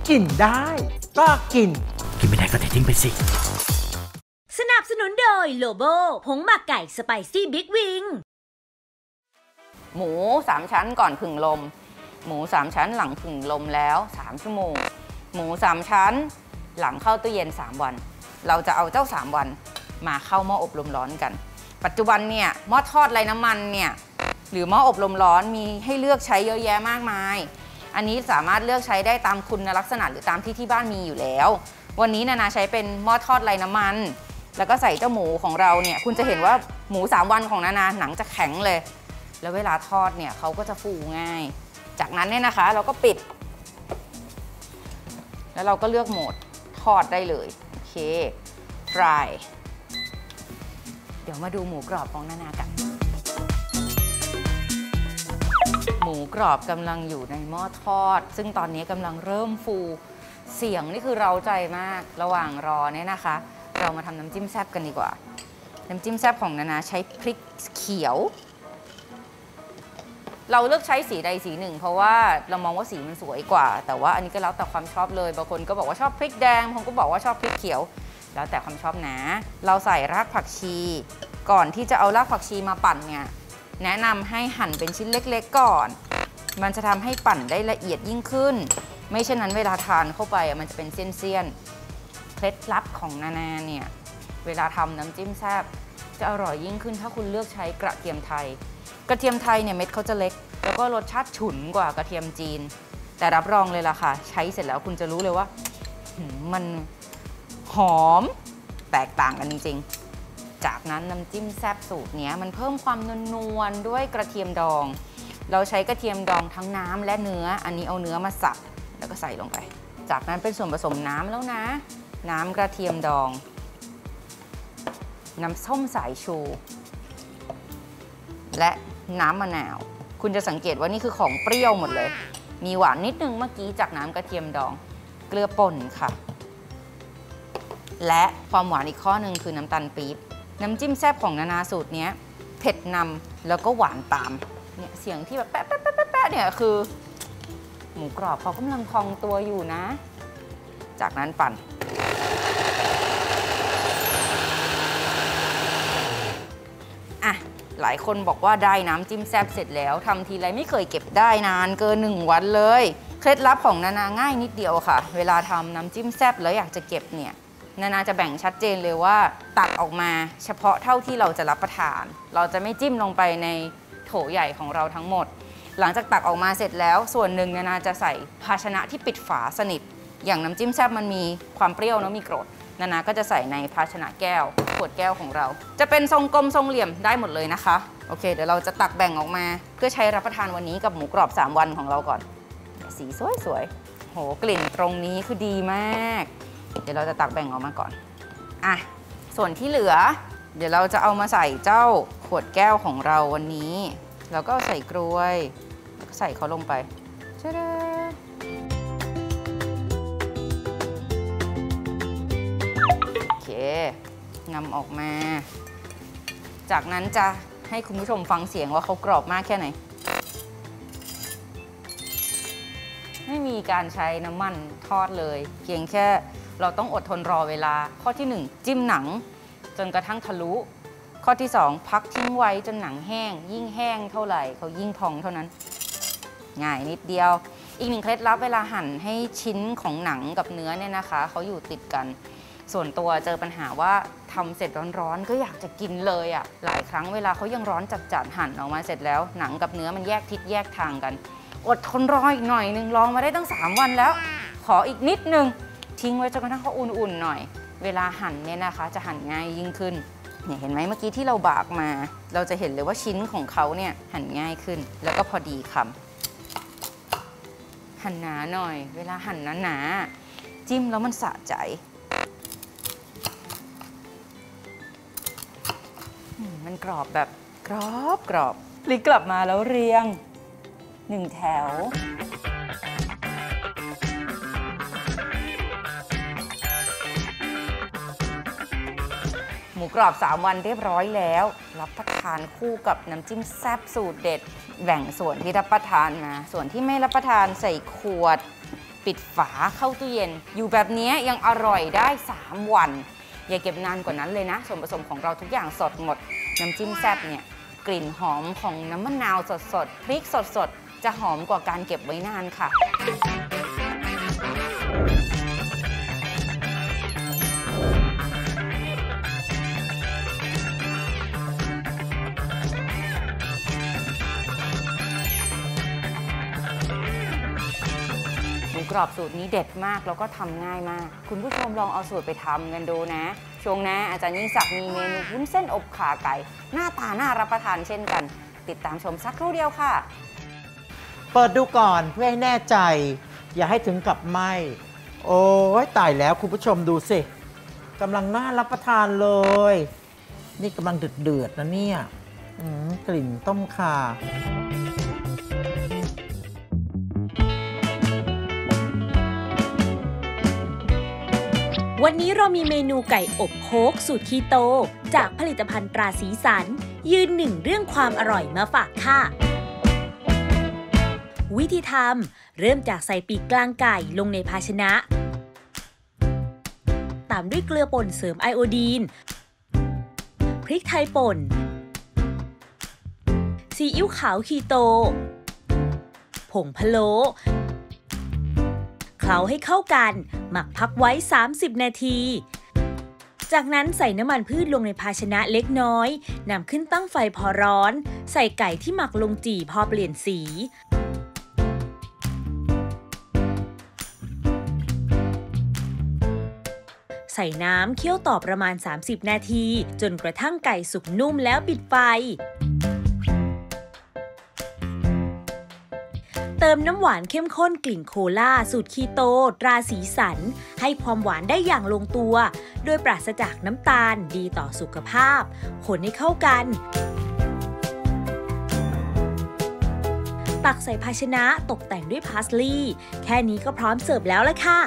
กินได้ก็กินไม่ได้ก็เททิ้งไปสิสนับสนุนโดยโลโบผงหมักไก่สไปซี่บิ๊กวิงหมู3ชั้นก่อนผึ่งลมหมู3ชั้นหลังผึ่งลมแล้ว3ชั่วโมงหมู3ชั้นหลังเข้าตู้เย็น3วันเราจะเอาเจ้า3วันมาเข้าหม้ออบลมร้อนกันปัจจุบันเนี่ยหม้อทอดไร้น้ำมันเนี่ยหรือหม้ออบลมร้อนมีให้เลือกใช้เยอะแยะมากมายอันนี้สามารถเลือกใช้ได้ตามคุณลักษณะหรือตามที่บ้านมีอยู่แล้ววันนี้นานาใช้เป็นหม้อทอดไร้น้ำมันแล้วก็ใส่เจ้าหมูของเราเนี่ยคุณจะเห็นว่าหมู3วันของนานาหนังจะแข็งเลยแล้วเวลาทอดเนี่ยเขาก็จะฟูง่ายจากนั้นเนี่ยนะคะเราก็ปิดแล้วเราก็เลือกโหมดทอดได้เลยโอเคฟรายเดี๋ยวมาดูหมูกรอบของนานากันหมูกรอบกำลังอยู่ในหม้อทอดซึ่งตอนนี้กำลังเริ่มฟูเสียงนี่คือเร้าใจมากระหว่างรอเนี่ยนะคะเรามาทำน้ำจิ้มแซ่บกันดีกว่าน้ำจิ้มแซ่บของนานาใช้พริกเขียวเราเลือกใช้สีใดสีหนึ่งเพราะว่าเรามองว่าสีมันสวยกว่าแต่ว่าอันนี้ก็แล้วแต่ความชอบเลยบางคนก็บอกว่าชอบพริกแดงบางคนก็บอกว่าชอบพริกเขียวแล้วแต่ความชอบนะเราใส่รากผักชีก่อนที่จะเอารากผักชีมาปั่นเนี่ยแนะนำให้หั่นเป็นชิ้นเล็กๆก่อนมันจะทำให้ปั่นได้ละเอียดยิ่งขึ้นไม่เช่นนั้นเวลาทานเข้าไปมันจะเป็นเส้นๆเคล็ดลับของนานาเนี่ยเวลาทำน้ำจิ้มแซ่บจะอร่อยยิ่งขึ้นถ้าคุณเลือกใช้กระเทียมไทยกระเทียมไทยเนี่ยเม็ดเขาจะเล็กแล้วก็รสชาติฉุนกว่ากระเทียมจีนแต่รับรองเลยล่ะค่ะใช้เสร็จแล้วคุณจะรู้เลยว่ามันหอมแตกต่างกันจริงๆจากนั้นน้ำจิ้มแซ่บสูตรนี้มันเพิ่มความนวลด้วยกระเทียมดองเราใช้กระเทียมดองทั้งน้ำและเนื้ออันนี้เอาเนื้อมาสับแล้วก็ใส่ลงไปจากนั้นเป็นส่วนผสมน้ำแล้วนะน้ำกระเทียมดองน้ำส้มสายชูและน้ำมะนาวคุณจะสังเกตว่านี่คือของเปรี้ยวหมดเลยมีหวานนิดนึงเมื่อกี้จากน้ำกระเทียมดองเกลือป่นค่ะและความหวานอีกข้อหนึ่งคือน้ำตาลปี๊บน้ำจิ้มแซ่บของนานาสูตรนี้เผ็ดนำแล้วก็หวานตามเนี่ยเสียงที่แบบแป๊ะแป๊ะแป๊ะแป๊ะเนี่ยคือหมูกรอบเขากำลังพองตัวอยู่นะจากนั้นปั่นอ่ะหลายคนบอกว่าได้น้ำจิ้มแซ่บเสร็จแล้วทำทีไรไม่เคยเก็บได้นานเกิน1 วันเลยเคล็ดลับของนานาง่ายนิดเดียวค่ะเวลาทำน้ำจิ้มแซ่บแล้วอยากจะเก็บเนี่ยนานาจะแบ่งชัดเจนเลยว่าตักออกมาเฉพาะเท่าที่เราจะรับประทานเราจะไม่จิ้มลงไปในโถใหญ่ของเราทั้งหมดหลังจากตักออกมาเสร็จแล้วส่วนหนึ่งนานาจะใส่ภาชนะที่ปิดฝาสนิทอย่างน้ำจิ้มแซ่บมันมีความเปรี้ยวแล้วมีกรดนานาก็จะใส่ในภาชนะแก้วขวดแก้วของเราจะเป็นทรงกลมทรงเหลี่ยมได้หมดเลยนะคะโอเคเดี๋ยวเราจะตักแบ่งออกมาเพื่อใช้รับประทานวันนี้กับหมูกรอบ3 วันของเราก่อนสีสวยๆโหกลิ่นตรงนี้คือดีมากเดี๋ยวเราจะตักแบ่งออกมาก่อนอ่ะส่วนที่เหลือเดี๋ยวเราจะเอามาใส่เจ้าขวดแก้วของเราวันนี้เราก็ใส่กล้วยใส่เขาลงไปชะดาโอเคนำออกมาจากนั้นจะให้คุณผู้ชมฟังเสียงว่าเขากรอบมากแค่ไหนไม่มีการใช้น้ำมันทอดเลยเพียงแค่เราต้องอดทนรอเวลาข้อที่1จิ้มหนังจนกระทั่งทะลุข้อที่2พักทิ้งไว้จนหนังแห้งยิ่งแห้งเท่าไหร่เขายิ่งพองเท่านั้นง่ายนิดเดียวอีก1เคล็ดลับเวลาหั่นให้ชิ้นของหนังกับเนื้อเนี่ยนะคะเขาอยู่ติดกันส่วนตัวเจอปัญหาว่าทำเสร็จร้อนๆก็อยากจะกินเลยอ่ะหลายครั้งเวลาเขายังร้อนจัดๆหั่นออกมาเสร็จแล้วหนังกับเนื้อมันแยกทิศแยกทางกันอดทนรออีกหน่อยนึงลองมาได้ตั้ง3 วันแล้วขออีกนิดนึงทิ้งไว้จนกระทั่งเขาอุ่นๆหน่อยเวลาหั่นเนี่ยนะคะจะหั่นง่ายยิ่งขึ้นเนี่ยเห็นไหมเมื่อกี้ที่เราบากมาเราจะเห็นเลยว่าชิ้นของเขาเนี่ยหั่นง่ายขึ้นแล้วก็พอดีคำหั่นหนาหน่อยเวลาหั่นหนาๆจิ้มแล้วมันสะใจมันกรอบแบบกรอบพลิกกลับมาแล้วเรียง1 แถวหมูกรอบ3 วันเรียบร้อยแล้วรับประทานคู่กับน้ำจิ้มแซ่บสูตรเด็ดแบ่งส่วนที่รับประทานมาส่วนที่ไม่รับประทานใส่ขวดปิดฝาเข้าตู้เย็นอยู่แบบนี้ยังอร่อยได้3 วันอย่าเก็บนานกว่านั้นเลยนะส่วนผสมของเราทุกอย่างสดหมดน้ำจิ้มแซ่บเนี่ยกลิ่นหอมของน้ำมะนาวสดๆพริกสดๆจะหอมกว่าการเก็บไว้นานค่ะหมูกรอบสูตรนี้เด็ดมากแล้วก็ทำง่ายมากคุณผู้ชมลองเอาสูตรไปทำกันดูนะช่วงหน้าอาจารย์ยิ่งศักดิ์มีเมนูวุ้นเส้นอบข่าไก่หน้าตาน่ารับประทานเช่นกันติดตามชมสักครู่เดียวค่ะเปิดดูก่อนเพื่อให้แน่ใจอย่าให้ถึงกับไหม้โอ้ยตายแล้วคุณผู้ชมดูสิกำลังน่ารับประทานเลยนี่กำลังเดือดนะเนี่ยกลิ่นต้มข่าวันนี้เรามีเมนูไก่อบโค้กสูตรคีโตจากผลิตภัณฑ์ตราสีสันยืนหนึ่งเรื่องความอร่อยมาฝากค่ะวิธีทำเริ่มจากใส่ปีกกลางไก่ลงในภาชนะตามด้วยเกลือป่นเสริมไอโอดีนพริกไทยป่นซีอิ๊วขาวคีโตผงพะโล้เคล้าให้เข้ากันหมักพักไว้30 นาทีจากนั้นใส่น้ำมันพืชลงในภาชนะเล็กน้อยนำขึ้นตั้งไฟพอร้อนใส่ไก่ที่หมักลงจี่พอเปลี่ยนสีใส่น้ำเคี่ยวต่อประมาณ30 นาทีจนกระทั่งไก่สุกนุ่มแล้วปิดไฟเติมน้ำหวานเข้มข้นกลิ่นโคลาสูตรคีโตตราสีสันให้ความหวานได้อย่างลงตัวโดยปราศจากน้ำตาลดีต่อสุขภาพคนให้เข้ากันตักใส่ภาชนะตกแต่งด้วยพาสลีย์แค่นี้ก็พร้อมเสิร์ฟแล้วละค่ะ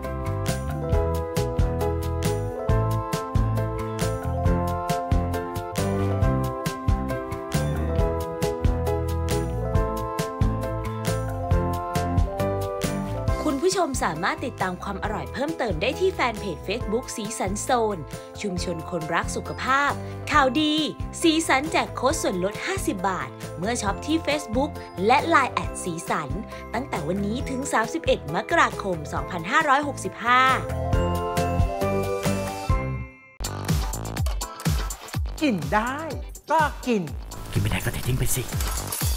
คุณผู้ชมสามารถติดตามความอร่อยเพิ่มเติมได้ที่แฟนเพจ Facebook สีสันโซนชุมชนคนรักสุขภาพข่าวดีสีสันแจกโค้ดส่วนลด50 บาทเมื่อช็อปที่ Facebook และ LINE แอดสีสันตั้งแต่วันนี้ถึง31 มกราคม 2565 กินได้ก็กินไม่ได้ก็ทิ้งไปสิ